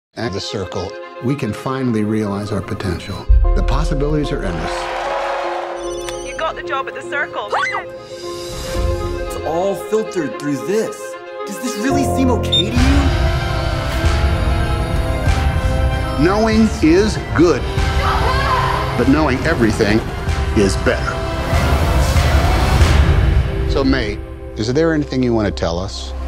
At the Circle, we can finally realize our potential. The possibilities are endless. You got the job at the Circle. It's all filtered through this. Does this really seem okay to you? Knowing is good, but knowing everything is better. So, May, is there anything you want to tell us?